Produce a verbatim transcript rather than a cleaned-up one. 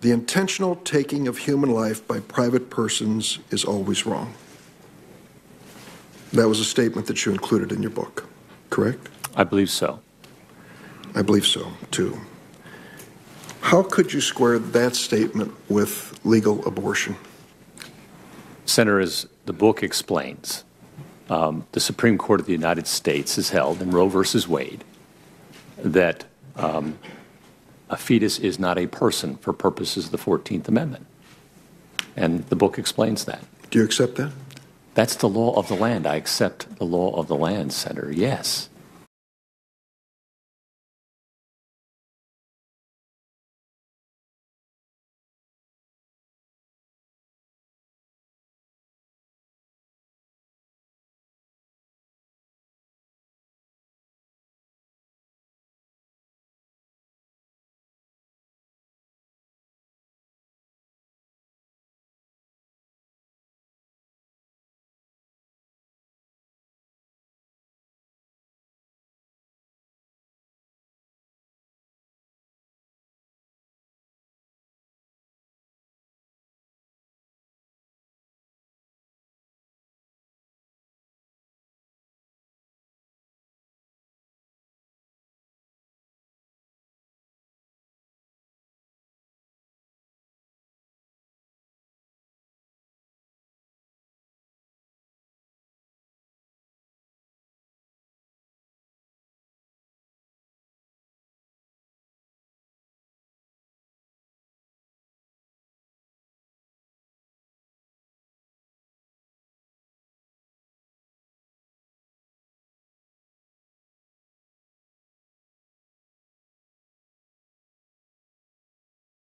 The intentional taking of human life by private persons is always wrong. That was a statement that you included in your book, correct? I believe so. I believe so, too. How could you square that statement with legal abortion? Senator, as the book explains, um, the Supreme Court of the United States has held in Roe versus Wade that um, a fetus is not a person for purposes of the fourteenth Amendment. And the book explains that. Do you accept that? That's the law of the land. I accept the law of the land, Senator, yes.